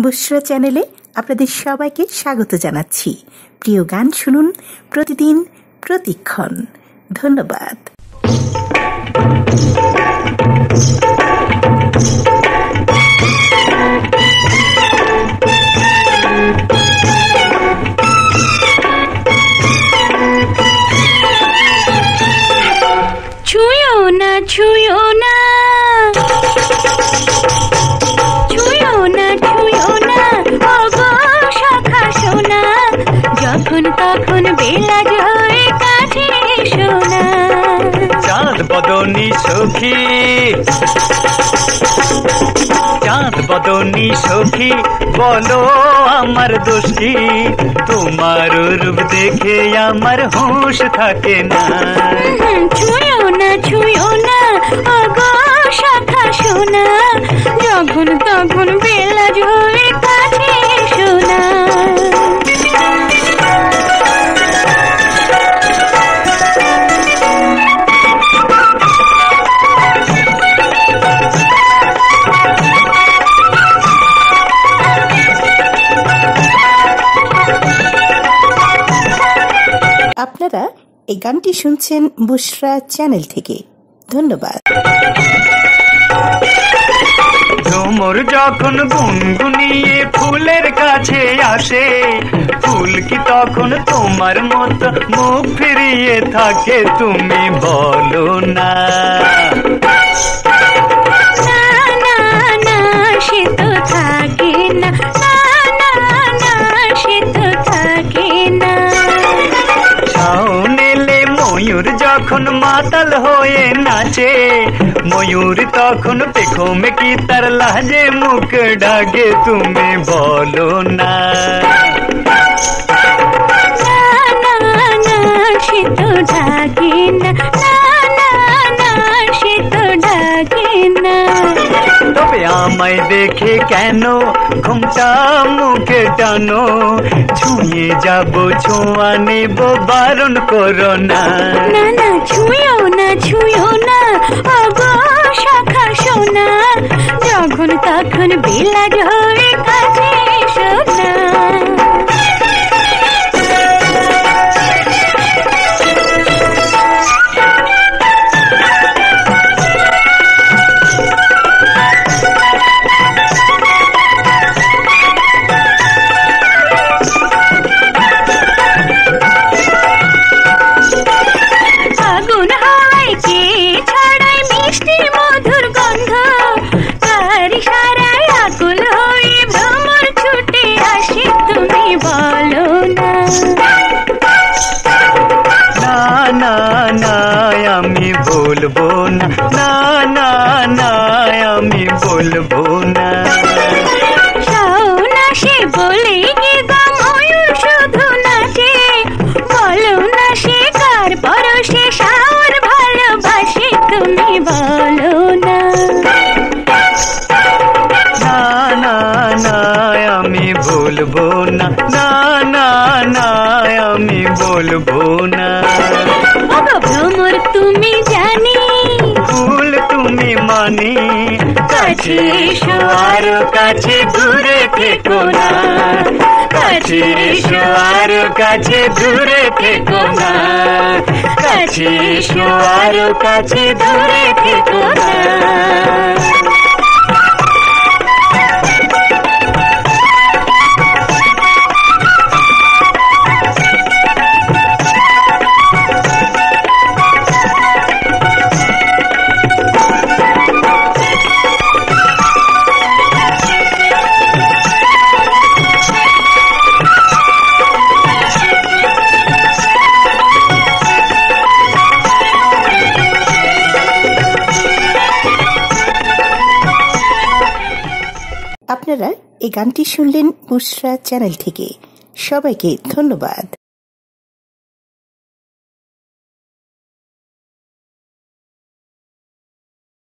বুশরা চ্যানেলে আপনাদের সবাইকে স্বাগত জানাচ্ছি। প্রিয় গান শুনুন প্রতিদিন প্রতিক্ষণ। ধন্যবাদ। ছুঁয়ো না ছুঁয়ো না, ছুঁয়ো না ছুঁয়ো না, ওগো সখা সোনা, যখন তখন বেলা হয়ে কাছে সোনা। চাঁদ বদনী সখী, চাঁদ বদনী সখী, বলো আমার দোষ কি? তোমার রূপ দেখে আমার হুঁশ থাকে না। ছুঁয়ো না ছুঁয়ো না, ওগো সখা সোনা, যখন তখন বেলা হয়ে কাছে সোনা। আপনারা এই গানটি শুনছেন বুশরা চ্যানেল থেকে। ধন্যবাদ। ভ্রমর যখন গুনগুনিয়ে ফুলের কাছে আসে, ফুল কি তখন তোমার মতো মুখ ফিরিয়ে থাকে? তুমি বলো না। না না সে তো থাকে না, না না সে তো থাকে না। শাওনেলে ময়ূর যখন মাতাল হয়ে নাচে, ময়ূর তখন পেখমে কি তার লাজে মুখ ডাকে? তুমি বলো না। না না সে তো ডাকে না, না না সে তো ডাকে না। তবে আমায় দেখে কেন ঘুমটা মুখে টানো? ছুঁয়ে যাব ছোঁয়া নেব, বারণ করো না। না না ছুঁয়ো না ছুঁয়ো না, ওগো সখা সোনা, যখন তখন বেলা হয়ে কাছে সোনা। আগুন হয় কে ছড়ায় মিষ্টি মধুর গন্ধ, তার সারায় আকুল হয়ে ভ্রমর ছুটে আসে। তুমি বলো না। না না না আমি বলবো না, না না না আমি বলবো না। সোনা সে বলে কি গো ময়ূর শুধু নাচে, বলো না সে কার পরশে শাওর ভালোবাসে? তুমি বলো না। না না না আমি বলবো না, না না না আমি বলবো না। ওগো ভ্রমর তুমি জানি, ভুল তুমি মানি, কাছে এসো আর কাছে দূরে থেকো না। কাছে এসো আর কাছে দূরে থেকো না। কাছে এসো আর কাছে দূরে থেকো না। আপনারা এই গানটি শুনলেন বুশরা চ্যানেল থেকে। সবাইকে ধন্যবাদ।